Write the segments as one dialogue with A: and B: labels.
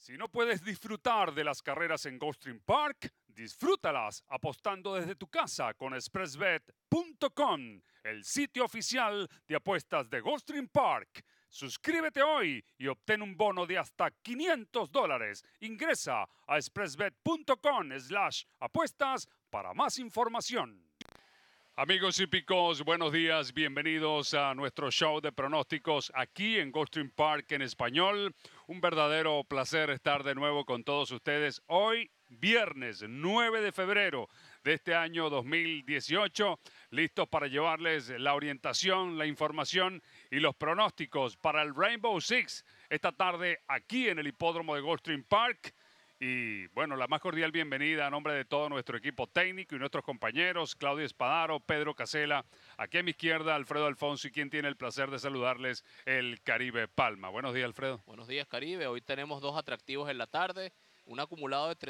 A: Si no puedes disfrutar de las carreras en Gulfstream Park, disfrútalas apostando desde tu casa con expressbet.com, el sitio oficial de apuestas de Gulfstream Park. Suscríbete hoy y obtén un bono de hasta $500. Ingresa a expressbet.com/apuestas para más información. Amigos hípicos, buenos días, bienvenidos a nuestro show de pronósticos aquí en Gulfstream Park en español. Un verdadero placer estar de nuevo con todos ustedes hoy, viernes 9 de febrero de este año 2018, listos para llevarles la orientación, la información y los pronósticos para el Rainbow Six esta tarde aquí en el hipódromo de Gulfstream Park. Y bueno, la más cordial bienvenida a nombre de todo nuestro equipo técnico y nuestros compañeros, Claudio Espadaro, Pedro Casela, aquí a mi izquierda, Alfredo Alfonso, y quien tiene el placer de saludarles, el Caribe Palma. Buenos días, Alfredo.
B: Buenos días, Caribe. Hoy tenemos dos atractivos en la tarde. Un acumulado de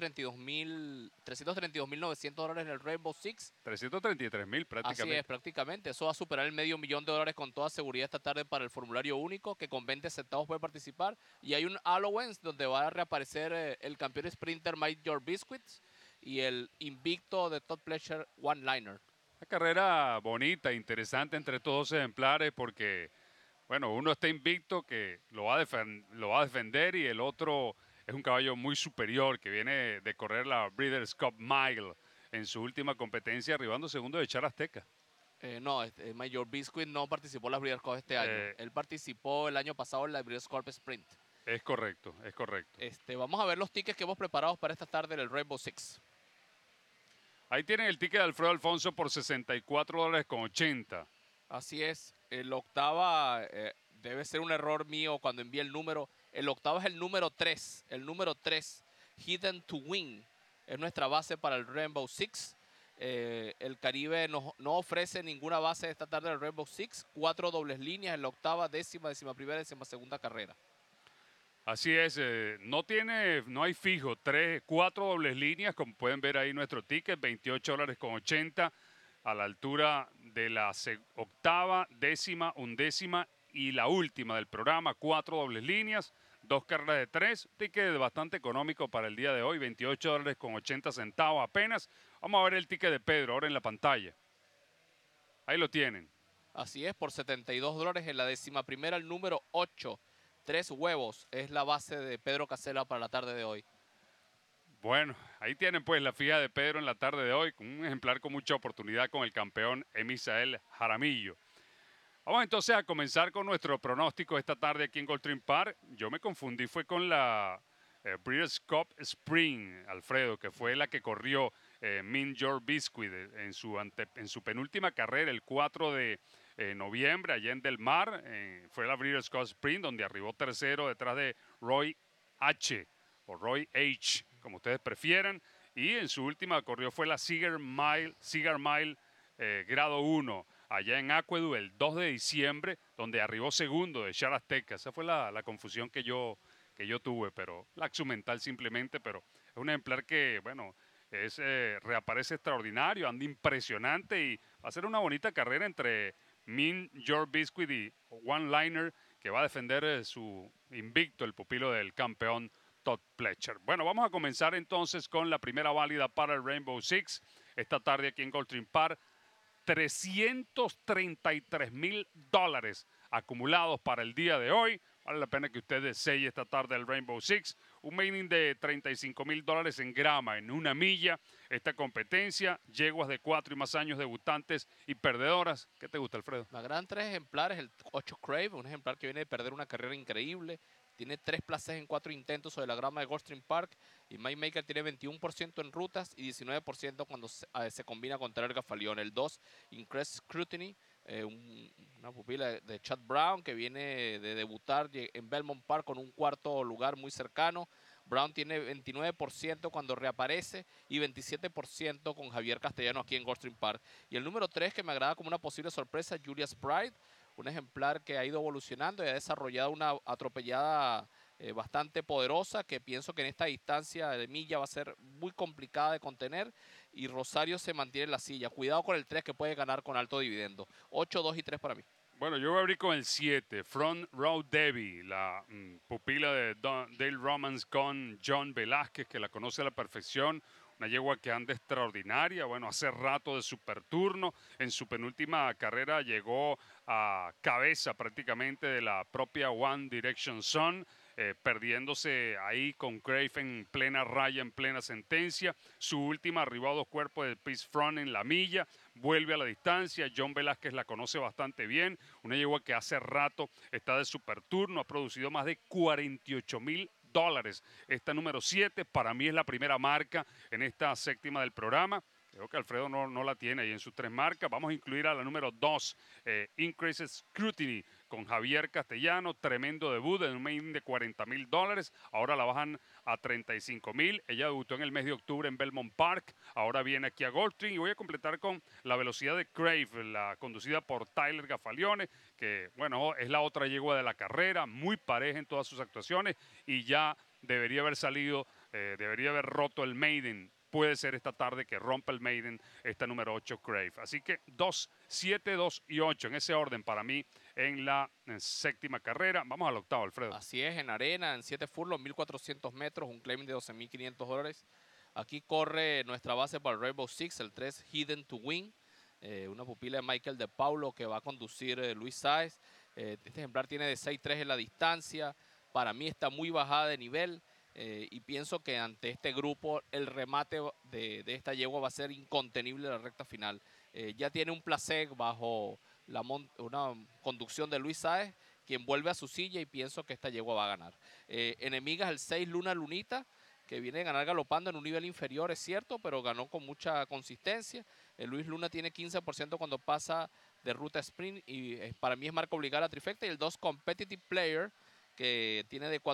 B: $332.900 en el Rainbow Six.
A: 333,000 prácticamente.
B: Así es, prácticamente. Eso va a superar el $500,000 con toda seguridad esta tarde para el formulario único, que con 20 centavos puede participar. Y hay un allowance donde va a reaparecer el campeón sprinter Mike Your Biscuits y el invicto de Todd Pletcher One Liner.
A: Una carrera bonita, interesante entre todos los ejemplares porque, bueno, uno está invicto que lo va a defender y el otro es un caballo muy superior que viene de correr la Breeders' Cup Mile en su última competencia, arribando segundo de Char Azteca.
B: No, Major Biscuit no participó en las Breeders' Cup este año. Él participó el año pasado en la Breeders' Cup Sprint.
A: Es correcto, es correcto.
B: Vamos a ver los tickets que hemos preparado para esta tarde en el Rainbow Six.
A: Ahí tienen el ticket de Alfredo Alfonso por $64.80.
B: Así es. El octava, debe ser un error mío cuando envié el número. El octavo es el número 3. El número 3, Hidden to Win, es nuestra base para el Rainbow Six. El Caribe no ofrece ninguna base esta tarde del Rainbow Six. 4 dobles líneas en la octava, décima primera, décima segunda carrera.
A: Así es, no hay fijo, 4 dobles líneas, como pueden ver ahí nuestro ticket, $28.80 a la altura de la octava, décima, undécima y la última del programa, 4 dobles líneas, 2 carreras de 3, ticket bastante económico para el día de hoy, $28.80 apenas. Vamos a ver el ticket de Pedro ahora en la pantalla. Ahí lo tienen.
B: Así es, por $72 en la décima primera, el número 8. 3 huevos es la base de Pedro Casela para la tarde de hoy.
A: Bueno, ahí tienen pues la fija de Pedro en la tarde de hoy, con un ejemplar con mucha oportunidad con el campeón Emisael Jaramillo. Vamos entonces a comenzar con nuestro pronóstico esta tarde aquí en Gulfstream Park. Yo me confundí, fue con la Breeders' Cup Spring, Alfredo, que fue la que corrió Mint Your Biscuit en su penúltima carrera, el 4 de noviembre, allá en Del Mar. Fue la Breeders' Cup Spring, donde arribó tercero detrás de Roy H. o Roy H., como ustedes prefieran. Y en su última corrió fue la Cigar Mile grado 1, allá en Aqueduct el 2 de diciembre, donde arribó segundo de Char Azteca. Esa fue la confusión que yo tuve, pero laxo mental simplemente, pero es un ejemplar que, bueno, reaparece extraordinario, anda impresionante y va a ser una bonita carrera entre Mint Your Biscuit y One Liner, que va a defender su invicto, el pupilo del campeón Todd Pletcher. Bueno, vamos a comenzar entonces con la primera válida para el Rainbow Six esta tarde aquí en Gulfstream Park. $333,000 acumulados para el día de hoy. Vale la pena que usted selle esta tarde el Rainbow Six. Un main de $35,000 en grama, en una milla. Esta competencia, yeguas de 4 y más años, debutantes y perdedoras. ¿Qué te gusta, Alfredo?
B: Me agradan 3 ejemplares. El 8 Crave, un ejemplar que viene de perder una carrera increíble. Tiene 3 plazas en 4 intentos sobre la grama de Gulfstream Park. Y Mike Maker tiene 21% en rutas y 19% cuando se combina con Tener Gafalión. El 2, Increased Scrutiny, una pupila de Chad Brown que viene de debutar en Belmont Park con un cuarto lugar muy cercano. Brown tiene 29% cuando reaparece y 27% con Javier Castellano aquí en Gulfstream Park. Y el número 3, que me agrada como una posible sorpresa, Julia's Pride, un ejemplar que ha ido evolucionando y ha desarrollado una atropellada bastante poderosa, que pienso que en esta distancia de milla va a ser muy complicada de contener, y Rosario se mantiene en la silla. Cuidado con el 3, que puede ganar con alto dividendo. 8, 2 y 3 para mí.
A: Bueno, yo voy a abrir con el 7, Front Row Debbie, la pupila de Dale Romans con John Velázquez, que la conoce a la perfección. Una yegua que anda extraordinaria, bueno, hace rato de super turno. En su penúltima carrera llegó a cabeza prácticamente de la propia One Direction Sun. Perdiéndose ahí con Crave en plena raya, en plena sentencia. Su última arribó a 2 cuerpos del Peace Front en la milla, vuelve a la distancia. John Velázquez la conoce bastante bien, una yegua que hace rato está de super turno, ha producido más de $48,000. Esta número 7 para mí es la primera marca en esta séptima del programa. Creo que Alfredo no la tiene ahí en sus 3 marcas. Vamos a incluir a la número 2, Increased Scrutiny, con Javier Castellano. Tremendo debut en un main de $40,000. Ahora la bajan a $35,000. Ella debutó en el mes de octubre en Belmont Park. Ahora viene aquí a Gulfstream. Y voy a completar con la velocidad de Crave, la conducida por Tyler Gaffalione, que, bueno, es la otra yegua de la carrera. Muy pareja en todas sus actuaciones. Y ya debería haber salido, debería haber roto el maiden. Puede ser esta tarde que rompa el maiden esta número 8 Crave. Así que 2, 7, 2 y 8 en ese orden para mí en la séptima carrera. Vamos al octavo, Alfredo.
B: Así es, en arena, en 7 furlongs, 1.400 metros, un claiming de $12,500. Aquí corre nuestra base para el Rainbow Six, el 3 Hidden to Win. Una pupila de Michael De Paulo que va a conducir Luis Sáez. Este ejemplar tiene de 6-3 en la distancia. Para mí está muy bajada de nivel. Y pienso que ante este grupo el remate de esta yegua va a ser incontenible en la recta final. Ya tiene un placé bajo una conducción de Luis Sáez, quien vuelve a su silla, y pienso que esta yegua va a ganar. Enemigas el 6 Luna Lunita, que viene a ganar galopando en un nivel inferior, es cierto, pero ganó con mucha consistencia. Luis Luna tiene 15% cuando pasa de ruta sprint, y para mí es marca obligada a trifecta. Y el 2 Competitive Player, que tiene de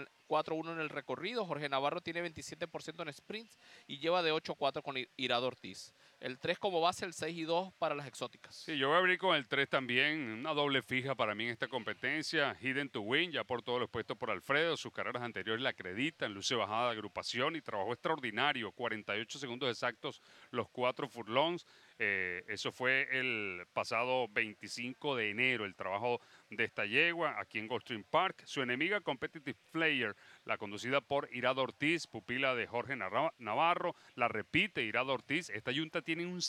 B: 4-1 en el recorrido. Jorge Navarro tiene 27% en sprints y lleva de 8-4 con Irado Ortiz. El 3 como base, el 6 y 2 para las exóticas.
A: Sí, yo voy a abrir con el 3 también, una doble fija para mí en esta competencia. Hidden to Win, ya por todo lo expuesto por Alfredo, sus carreras anteriores la acreditan, luce bajada de agrupación y trabajó extraordinario, 48 segundos exactos los 4 furlongs. Eso fue el pasado 25 de enero, el trabajo de esta yegua aquí en Gulfstream Park. Su enemiga Competitive Player, la conducida por Irado Ortiz, pupila de Jorge Navarro, la repite Irado Ortiz. Esta yunta tiene un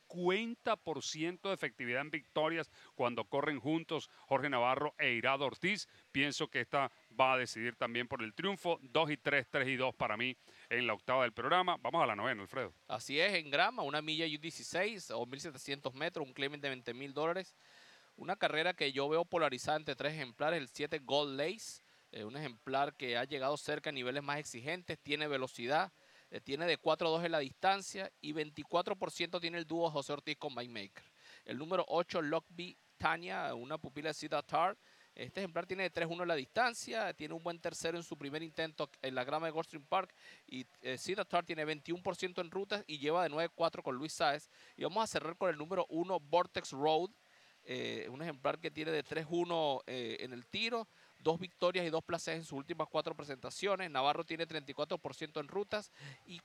A: 50% de efectividad en victorias cuando corren juntos Jorge Navarro e Irado Ortiz. Pienso que esta va a decidir también por el triunfo. 2 y 3, 3 y 2 para mí en la octava del programa. Vamos a la novena, Alfredo.
B: Así es, en grama, una milla y un 16 o 1.700 metros, un claiming de $20,000. Una carrera que yo veo polarizada entre 3 ejemplares. El 7 Gold Lace, un ejemplar que ha llegado cerca a niveles más exigentes, tiene velocidad, tiene de 4-2 en la distancia y 24% tiene el dúo José Ortiz con Mike Maker. El número 8 Lockby Tanya, una pupila de Cedar Tar. Este ejemplar tiene de 3-1 en la distancia, tiene un buen tercero en su primer intento en la grama de Gulfstream Park, y Cedar Tar tiene 21% en rutas y lleva de 9-4 con Luis Sáez. Y vamos a cerrar con el número 1 Vortex Road, un ejemplar que tiene de 3-1 en el tiro, 2 victorias y 2 placeres en sus últimas 4 presentaciones. Navarro tiene 34% en rutas y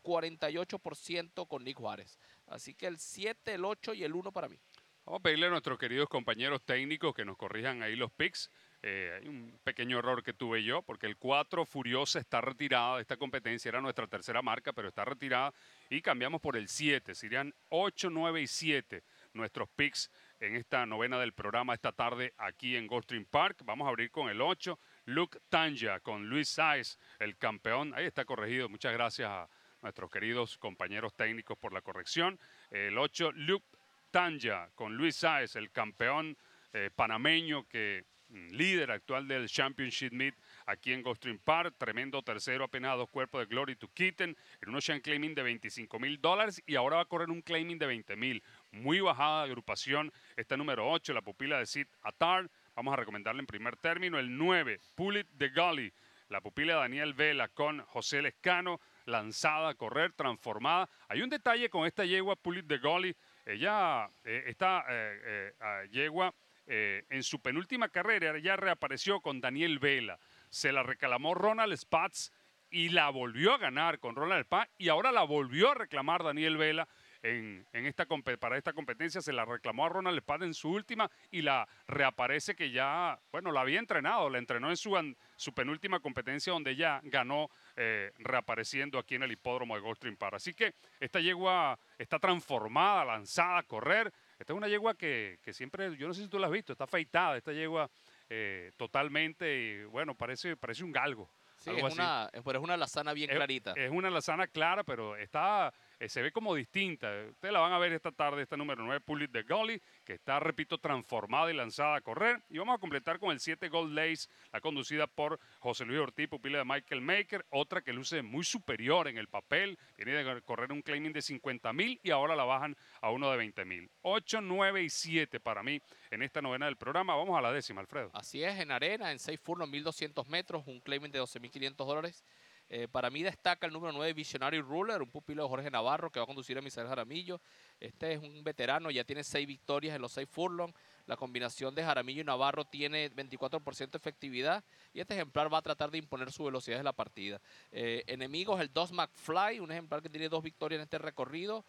B: 48% con Nick Juárez. Así que el 7, el 8 y el 1 para mí.
A: Vamos a pedirle a nuestros queridos compañeros técnicos que nos corrijan ahí los picks. Hay un pequeño error que tuve yo, porque el 4 Furiosa está retirada de esta competencia. Era nuestra tercera marca, pero está retirada. Y cambiamos por el 7. Serían 8, 9 y 7 nuestros picks en esta novena del programa esta tarde aquí en Gulfstream Park. Vamos a abrir con el 8, Luke Tanja, con Luis Sáez, el campeón. Ahí está corregido. Muchas gracias a nuestros queridos compañeros técnicos por la corrección. El 8, Luke Tanja, con Luis Sáez, el campeón panameño, que líder actual del Championship Meet aquí en Gulfstream Park. Tremendo tercero, apenas a 2 cuerpos de Glory to Kitten, en un Ocean Claiming de $25,000, y ahora va a correr un Claiming de $20,000. Muy bajada de agrupación esta número 8, la pupila de Sid Attar. Vamos a recomendarle en primer término. El 9, Pull It the Gully, la pupila de Daniel Vela con José Lescano, lanzada a correr, transformada. Hay un detalle con esta yegua Pull It the Gully. Ella, esta yegua, en su penúltima carrera ya reapareció con Daniel Vela. Se la reclamó Ronald Spatz y la volvió a ganar con Ronald Spatz, y ahora la volvió a reclamar Daniel Vela para esta competencia, se la reclamó a Ronald Spada en su última y la reaparece que ya, bueno, la había entrenado, la entrenó en su penúltima competencia donde ya ganó reapareciendo aquí en el hipódromo de Gulfstream Park. Así que esta yegua está transformada, lanzada a correr. Esta es una yegua que siempre, yo no sé si tú la has visto, está afeitada, esta yegua totalmente, y bueno, parece un galgo.
B: Sí,
A: Algo así.
B: pero es una lazana bien clarita.
A: Es una lazana clara, pero se ve como distinta. Ustedes la van a ver esta tarde, esta número 9, Pull It the Gully, que está, repito, transformada y lanzada a correr. Y vamos a completar con el 7 Gold Lace, la conducida por José Luis Ortiz, pupila de Michael Maker, otra que luce muy superior en el papel. Tiene de correr un claiming de 50,000 y ahora la bajan a uno de 20,000. 8, 9 y 7 para mí en esta novena del programa. Vamos a la décima, Alfredo.
B: Así es, en arena, en 6 furlong, 1.200 metros, un claiming de $12,500. Para mí destaca el número 9, Visionary Ruler, un pupilo de Jorge Navarro que va a conducir a Misael Jaramillo. Este es un veterano, ya tiene 6 victorias en los 6 furlong. La combinación de Jaramillo y Navarro tiene 24% de efectividad y este ejemplar va a tratar de imponer su velocidad en la partida. Enemigos, el Dos McFly, un ejemplar que tiene 2 victorias en este recorrido.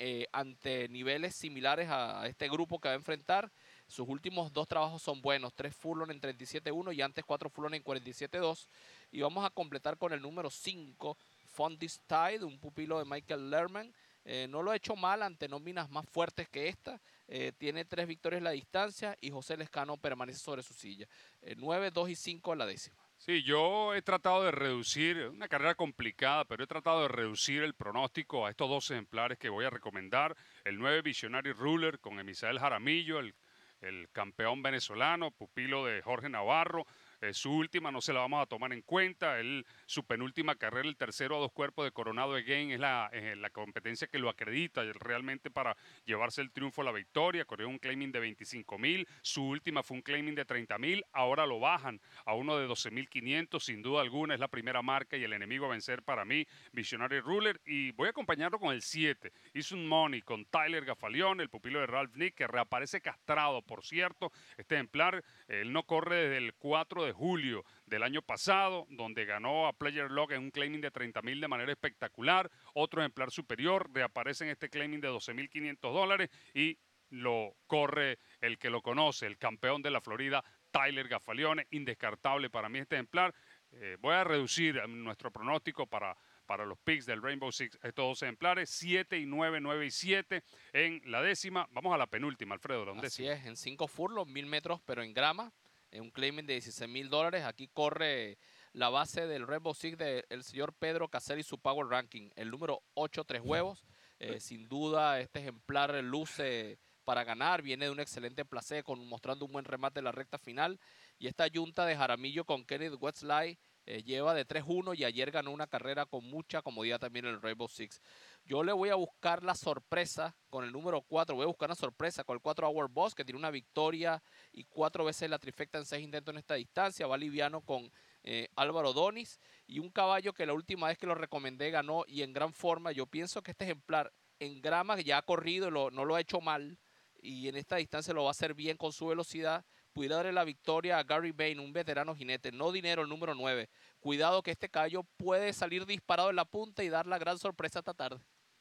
B: Ante niveles similares a este grupo que va a enfrentar. Sus últimos 2 trabajos son buenos, 3 furlong en 37.1 y antes 4 furlong en 47.2. Y vamos a completar con el número 5, Fondis Tide, un pupilo de Michael Lerman. No lo ha hecho mal ante nóminas más fuertes que esta. Tiene 3 victorias en la distancia y José Lescano permanece sobre su silla. 9, 2 y 5 en la décima.
A: Sí, yo he tratado de reducir, una carrera complicada, pero he tratado de reducir el pronóstico a estos 2 ejemplares que voy a recomendar. El 9 Visionary Ruler con Emisael Jaramillo, el campeón venezolano, pupilo de Jorge Navarro. Su última no se la vamos a tomar en cuenta. Su penúltima carrera, el tercero a 2 cuerpos de Coronado Again, es la competencia que lo acredita realmente para llevarse el triunfo a la victoria. Corrió un claiming de 25,000. Su última fue un claiming de 30,000. Ahora lo bajan a uno de 12,500. Sin duda alguna es la primera marca y el enemigo a vencer para mí, Visionary Ruler. Y voy a acompañarlo con el 7. Hizo un money con Tyler Gaffalione, el pupilo de Ralph Nick, que reaparece castrado, por cierto. Este ejemplar, él no corre desde el 4 de julio del año pasado, donde ganó a Player Lock en un claiming de 30,000 de manera espectacular. Otro ejemplar superior reaparece en este claiming de $12,500 y lo corre el que lo conoce, el campeón de la Florida, Tyler Gaffalione. Indescartable para mí este ejemplar. Voy a reducir nuestro pronóstico para los picks del Rainbow Six, estos 2 ejemplares, 7 y 9, 9 y 7 en la décima. Vamos a la penúltima, Alfredo, la undécima.
B: Así es, en 5 furlong, 1.000 metros, pero en grama, en un claiming de $16,000. Aquí corre la base del Rainbow Six del señor Pedro Caselli y su Power Ranking, el número 8, 3 huevos. Sin duda, este ejemplar luce para ganar, viene de un excelente placé, mostrando un buen remate en la recta final. Y esta yunta de Jaramillo con Kenneth Westlake lleva de 3-1 y ayer ganó una carrera con mucha comodidad también en el Rainbow Six. Yo le voy a buscar la sorpresa con el número 4. Voy a buscar una sorpresa con el 4 Hour Boss, que tiene una victoria y 4 veces la trifecta en 6 intentos en esta distancia. Va liviano con Álvaro Donis. Y un caballo que la última vez que lo recomendé ganó y en gran forma. Yo pienso que este ejemplar en grama ya ha corrido, no lo ha hecho mal. Y en esta distancia lo va a hacer bien con su velocidad. Pudiera darle la victoria a Gary Bain, un veterano jinete. No dinero, el número 9. Cuidado que este caballo puede salir disparado en la punta y dar la gran sorpresa esta tarde.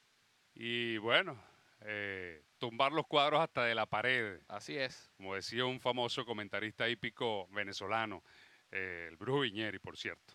A: Y bueno, tumbar los cuadros hasta de la pared.
B: Así es.
A: Como decía un famoso comentarista hípico venezolano, el Brujo Viñeri, por cierto.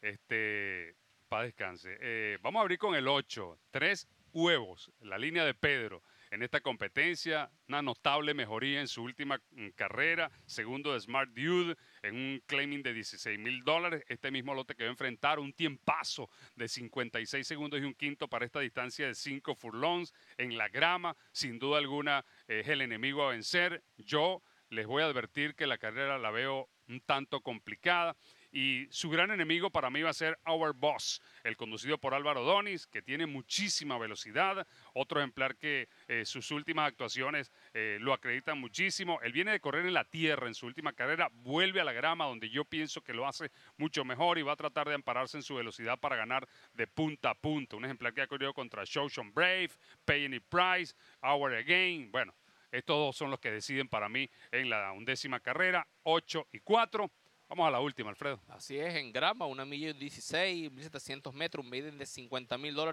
A: Paz descanse. Vamos a abrir con el 8. 3 huevos, la línea de Pedro. En esta competencia, una notable mejoría en su última carrera. Segundo de Smart Dude en un claiming de $16,000. Este mismo lote que va a enfrentar un tiempazo de 56 segundos y un quinto para esta distancia de 5 furlongs en la grama. Sin duda alguna es el enemigo a vencer. Yo les voy a advertir que la carrera la veo un tanto complicada. Y su gran enemigo para mí va a ser Our Boss, el conducido por Álvaro Donis, que tiene muchísima velocidad. Otro ejemplar que sus últimas actuaciones lo acreditan muchísimo. Él viene de correr en la tierra en su última carrera, vuelve a la grama donde yo pienso que lo hace mucho mejor y va a tratar de ampararse en su velocidad para ganar de punta a punta. Un ejemplar que ha corrido contra Showshon Brave, Pay Any Price, Hour Again. Bueno, estos 2 son los que deciden para mí en la 11ª carrera, 8 y 4. Vamos a la última, Alfredo.
B: Así es, en grama, 1 milla y 16, 1.700 metros, un maiden de $50,000.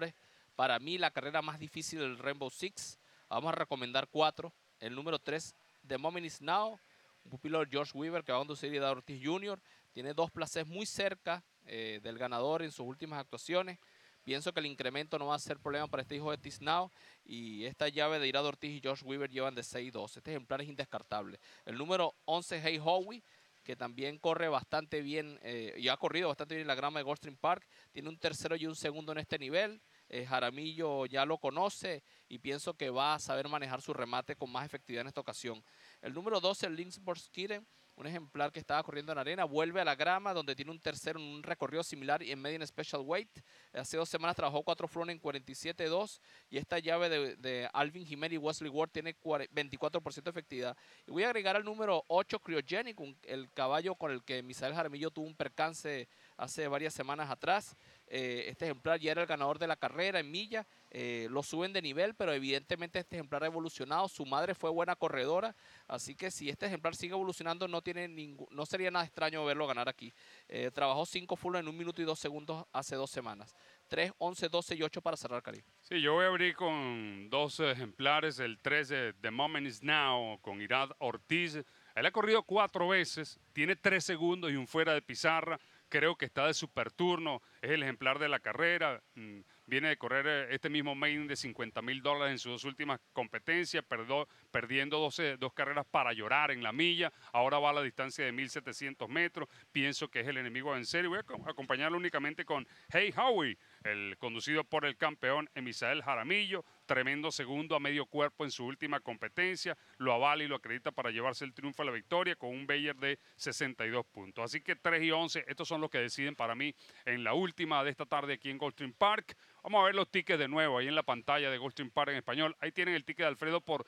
B: Para mí, la carrera más difícil del Rainbow Six. Vamos a recomendar 4. El número 3, The Moment Is Now, un pupilo de George Weaver que va a conducir Irad Ortiz Jr. Tiene 2 placés muy cerca del ganador en sus últimas actuaciones. Pienso que el incremento no va a ser problema para este hijo de Tisnao. Y esta llave de Irad Ortiz y George Weaver llevan de 6-2. Este ejemplar es indescartable. El número 11, Hey Howie, que también corre bastante bien y ha corrido bastante bien en la grama de Gulfstream Park. Tiene un tercero y un segundo en este nivel. Jaramillo ya lo conoce y pienso que va a saber manejar su remate con más efectividad en esta ocasión. El número 12, el Lynxburg Skidden, un ejemplar que estaba corriendo en arena, vuelve a la grama donde tiene un tercero en un recorrido similar y en medium special weight. Hace 2 semanas trabajó 4 front en 47.2 y esta llave de Alvin Jiménez y Wesley Ward tiene 24% de efectividad. Y voy a agregar al número 8, Cryogenic, el caballo con el que Misael Jaramillo tuvo un percance hace varias semanas atrás. Este ejemplar ya era el ganador de la carrera en milla. Lo suben de nivel, pero evidentemente este ejemplar ha evolucionado. Su madre fue buena corredora, así que si este ejemplar sigue evolucionando no sería nada extraño verlo ganar aquí. Trabajó 5 full en 1 minuto y 2 segundos hace 2 semanas. 3, 11, 12 y 8 para cerrar, Caribe.
A: Sí, yo voy a abrir con 2 ejemplares. El 13, The Moment Is Now, con Irad Ortiz. Él ha corrido 4 veces, tiene 3 segundos y un fuera de pizarra. Creo que está de super turno, es el ejemplar de la carrera. Viene de correr este mismo main de $50,000 en sus 2 últimas competencias, perdiendo 2 carreras para llorar en la milla. Ahora va a la distancia de 1.700 metros. Pienso que es el enemigo a vencer y voy a acompañarlo únicamente con Hey Howie, el conducido por el campeón Misael Jaramillo. Tremendo segundo a medio cuerpo en su última competencia. Lo avala y lo acredita para llevarse el triunfo a la victoria con un Bayer de 62 puntos. Así que 3 y 11, estos son los que deciden para mí en la última de esta tarde aquí en Gulfstream Park. Vamos a ver los tickets de nuevo ahí en la pantalla de Gulfstream Park en español. Ahí tienen el ticket de Alfredo por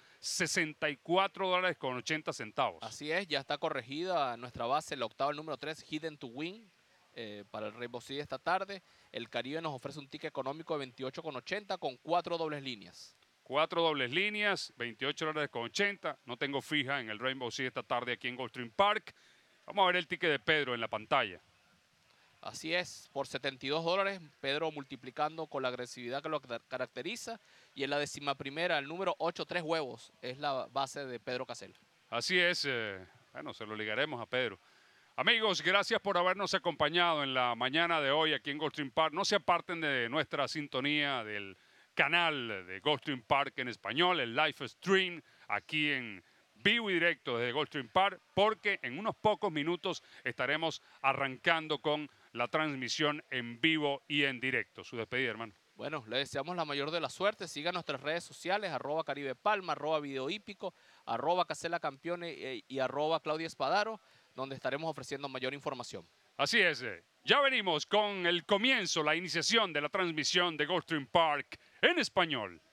A: $64.80.
B: Así es, ya está corregida nuestra base, la octava, el número 3, Hidden to Win. Para el Rainbow Six esta tarde. El Caribe nos ofrece un ticket económico de $28.80 con 4 dobles líneas.
A: 4 dobles líneas, $28.80. No tengo fija en el Rainbow Six esta tarde aquí en Gulfstream Park. Vamos a ver el ticket de Pedro en la pantalla.
B: Así es, por $72, Pedro multiplicando con la agresividad que lo caracteriza. Y en la 11ª, el número 8, 3 huevos, es la base de Pedro Casel.
A: Así es, bueno, se lo ligaremos a Pedro. Amigos, gracias por habernos acompañado en la mañana de hoy aquí en Gulfstream Park. No se aparten de nuestra sintonía del canal de Gulfstream Park en español, el live stream aquí en vivo y directo desde Gulfstream Park, porque en unos pocos minutos estaremos arrancando con la transmisión en vivo y en directo. Su despedida, hermano.
B: Bueno, le deseamos la mayor de la suerte. Sigan nuestras redes sociales, @Caribe Palma, @Video Hípico, @Casela Campeones y @Claudia Espadaro, donde estaremos ofreciendo mayor información.
A: Así es. Ya venimos con el comienzo, la iniciación de la transmisión de Gulfstream Park en español.